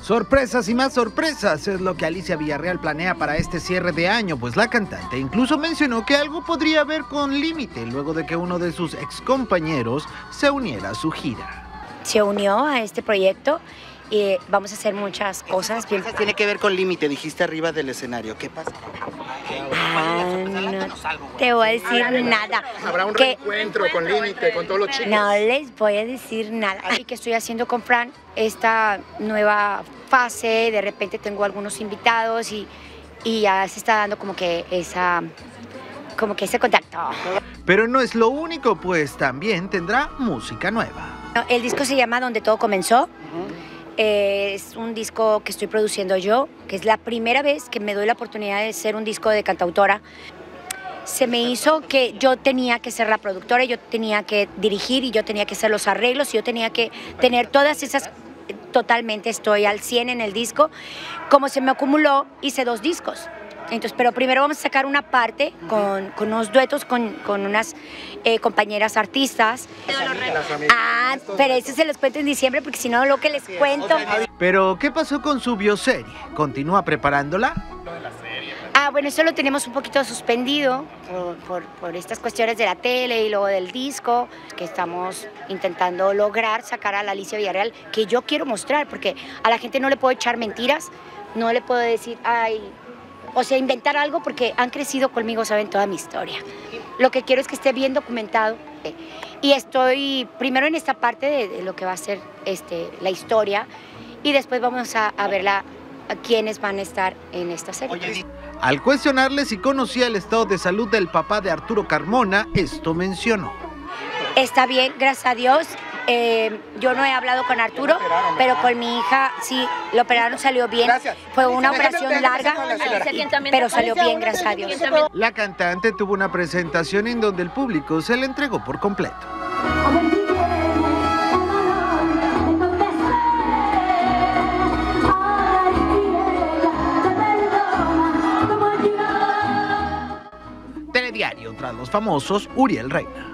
Sorpresas y más sorpresas es lo que Alicia Villarreal planea para este cierre de año, pues la cantante incluso mencionó que algo podría ver con Límite luego de que uno de sus excompañeros se uniera a su gira. Se unió a este proyecto y vamos a hacer muchas cosas. ¿Qué tiene que ver con Límite? Dijiste arriba del escenario. ¿Qué pasa? No te voy a decir nada. ¿Habrá un reencuentro con Límite, con todos los chicos? No les voy a decir nada. Y que estoy haciendo con Fran esta nueva fase, de repente tengo algunos invitados y ya se está dando como que ese contacto. Pero no es lo único, pues también tendrá música nueva. El disco se llama Donde Todo Comenzó. Es un disco que estoy produciendo yo, que es la primera vez que me doy la oportunidad de ser un disco de cantautora. Se me hizo que yo tenía que ser la productora, yo tenía que dirigir y yo tenía que hacer los arreglos, y yo tenía que tener todas esas. Totalmente estoy al 100 en el disco. Como se me acumuló, hice 2 discos. Entonces, pero primero vamos a sacar una parte con unos duetos con unas compañeras artistas. Pero eso se los cuento en diciembre, porque si no, lo que les cuento. Pero, ¿qué pasó con su bioserie? ¿Continúa preparándola? Bueno, eso lo tenemos un poquito suspendido por estas cuestiones de la tele y luego del disco, que estamos intentando lograr sacar a la Alicia Villarreal, que yo quiero mostrar, porque a la gente no le puedo echar mentiras, no le puedo decir, o sea, inventar algo, porque han crecido conmigo, saben toda mi historia. Lo que quiero es que esté bien documentado, y estoy primero en esta parte de lo que va a ser la historia, y después vamos a verla, a quiénes van a estar en esta serie. Al cuestionarle si conocía el estado de salud del papá de Arturo Carmona, esto mencionó. Está bien, gracias a Dios. Yo no he hablado con Arturo, pero con mi hija sí, lo operaron, salió bien. Fue una operación larga, pero salió bien, gracias a Dios. La cantante tuvo una presentación en donde el público se le entregó por completo. Telediario, tras los famosos, Uriel Reina.